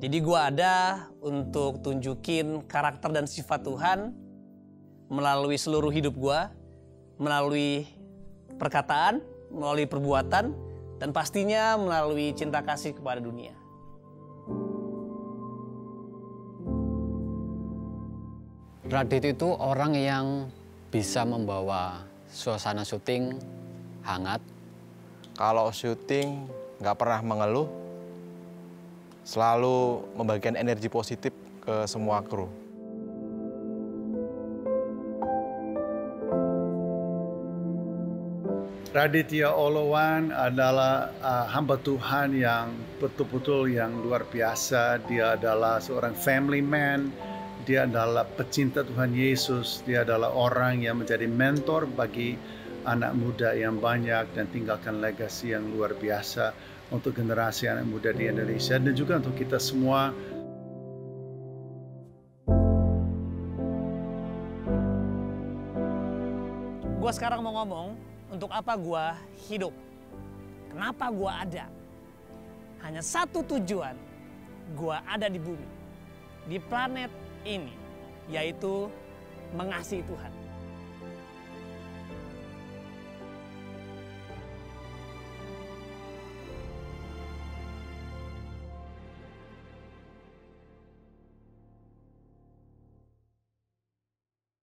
Jadi gue ada untuk tunjukin karakter dan sifat Tuhan melalui seluruh hidup gue, melalui perkataan, melalui perbuatan, dan pastinya melalui cinta kasih kepada dunia. Radit itu orang yang bisa membawa suasana syuting hangat. Kalau syuting nggak pernah mengeluh, selalu membagikan energi positif ke semua kru. Raditya Olowan adalah hamba Tuhan yang betul-betul yang luar biasa. Dia adalah seorang family man, dia adalah pecinta Tuhan Yesus, dia adalah orang yang menjadi mentor bagi anak muda yang banyak dan tinggalkan legasi yang luar biasa untuk generasi anak muda di Indonesia dan juga untuk kita semua. Gue sekarang mau ngomong untuk apa gue hidup, kenapa gue ada. Hanya satu tujuan gue ada di bumi, di planet ini, yaitu mengasihi Tuhan.